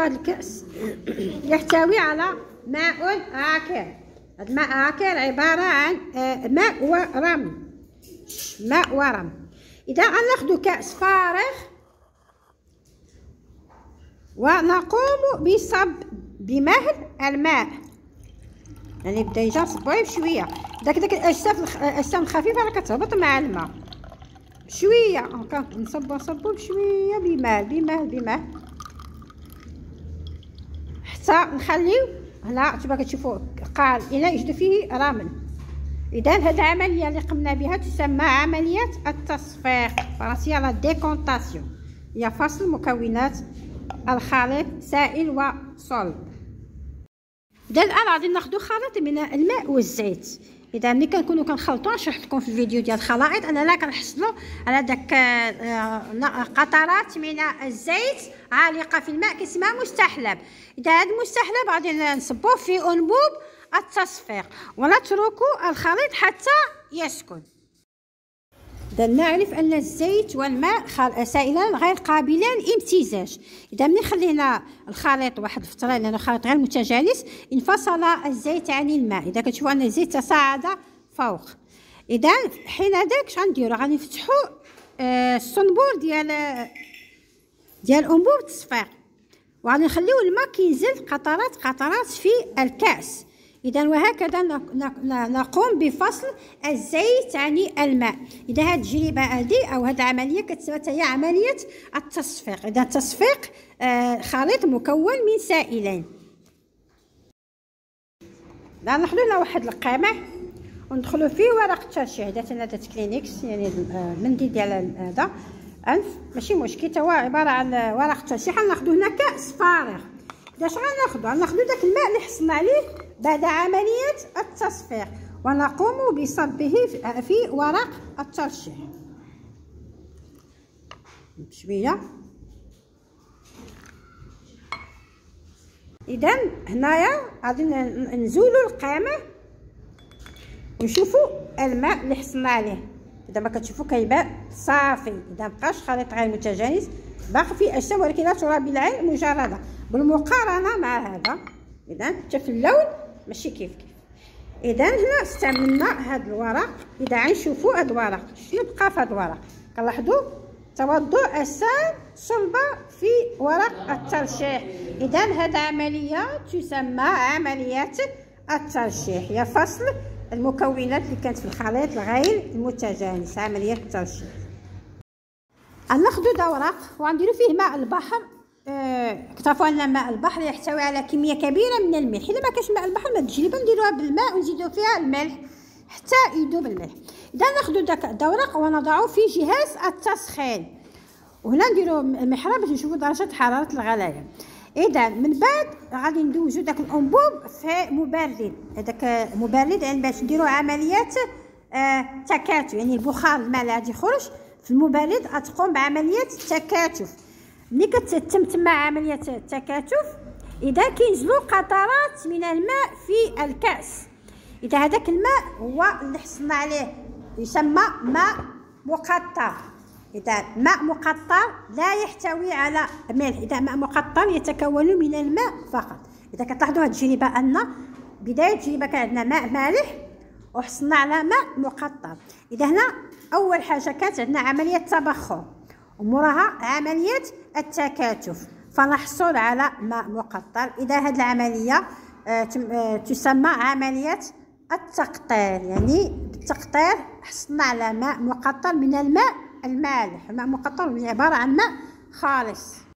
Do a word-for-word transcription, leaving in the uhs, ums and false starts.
هذا الكأس يحتوي على ماء عكر. هذا الماء عكر عبارة عن ماء ورمل، ماء ورمل. إذا غناخدو كأس فارغ ونقوم بصب بمهل الماء، يعني بدا يجي نصبوه بشويه. داك داك الاجسام الاجسام الخفيفه راه كتهبط مع الماء بشويه، كنصبو نصبو بشويه بمهل بمهل بمهل حتى نخليو هنا كما كتشوفوا قال الى يوجد فيه رمل. اذا هذه العمليه اللي قمنا بها تسمى عمليه التصفيق، فرنسيه لا ديكونطاسيون، هي فصل مكونات الخليط سائل وصلب. اذا الان غادي ناخذ خليط من الماء والزيت. اذا ملي كنكونوا كنخلطوا، شرحت لكم في الفيديو ديال الخلائط اننا كنحصلوا على داك قطرات من الزيت عالقه في الماء كيسمى مستحلب. اذا هذا المستحلب غادي نصبوه في انبوب التصفيق ونتركوا الخليط حتى يسكن. إذا نعرف أن الزيت والماء سائلان غير قابلان للامتزاج. إذا ملي خلينا الخليط واحد الفترة لأنه خليط غير متجانس انفصل الزيت عن الماء. إذا كتشوفوا أن الزيت تصاعد فوق، إذا حين ذاك اش غنديرو؟ غادي نفتحوا آه الصنبور ديال ديال أنبوب التصفيق وغادي نخليو الماء كينزل قطرات قطرات في الكأس. إذا وهكذا نقوم بفصل الزيت عن الماء. إذا هذه التجربة هذه أو هذه العملية كتسمى هي عملية التصفيق. إذا التصفيق آه خليط مكون من سائلين. إذا ناخذ لنا واحد القمح وندخلوا فيه ورق الترشيح، هذا تنادى كلينكس، يعني المنديل ديال هذا أنف ماشي مشكل، تا هو عبارة عن ورق الترشيح. ناخذ هنا كأس فارغ. إذا اش غناخذو؟ غناخذو داك الماء اللي حصلنا عليه بعد عملية التصفيق ونقوم بصبه في ورق الترشيح بشوية. إذا هنايا غادي نزولوا القمح ونشوفوا الماء اللي حصلنا عليه. إذا ما كتشوفوا كيبان صافي، إذا مبقاش خليط غير متجانس، باقي فيه أجسام ولكن لا ترى بالعين مجردة بالمقارنة مع هذا. إذا حتى في اللون ماشي كيف كيف. اذا هنا استعملنا هذا الورق. اذا غنشوفوا هذا الورق شنو بقى في هذا الورق؟ كنلاحظوا توضع اجسام صلبه في ورق الترشيح. اذا هذه عمليه تسمى عمليه الترشيح، هي فصل المكونات اللي كانت في الخليط الغير المتجانس، عمليه الترشيح. غناخذوا هذا ورق وغنديروا فيه ماء البحر. اكتفوا ان ماء البحر يحتوي على كميه كبيره من الملح. الا ما كانش ماء البحر ما تجربه نديروها بالماء ونزيدوا فيها الملح حتى يذوب الملح. اذا ناخذوا داك الدورق ونضعه في جهاز التسخين، وهنا نديروا المحراب باش نشوفوا درجه حراره الغلايه. اذا من بعد غادي ندوزوا داك الانبوب في مبرد. هذاك مبرد يعني باش نديروا عمليات آه تكاتف، يعني البخار الماء اللي غادي يخرج في المبرد غتقوم بعمليه التكاتف. ملي كتتم تما عمليه التكاتف اذا كينزلوا قطرات من الماء في الكاس. اذا هذاك الماء هو اللي حصلنا عليه يسمى ماء مقطر. اذا ماء مقطر لا يحتوي على ملح. اذا ماء مقطر يتكون من الماء فقط. اذا كتلاحظوا هذه التجربه ان بدايه التجربه كان عندنا ماء مالح وحصلنا على ماء مقطر. اذا هنا اول حاجه كانت عندنا عمليه تبخر وموراها عمليه التكاتف فنحصل على ماء مقطر. اذا هذه العمليه تسمى عمليه التقطير، يعني بالتقطير حصلنا على ماء مقطر من الماء المالح. الماء مقطر عباره عن ماء خالص.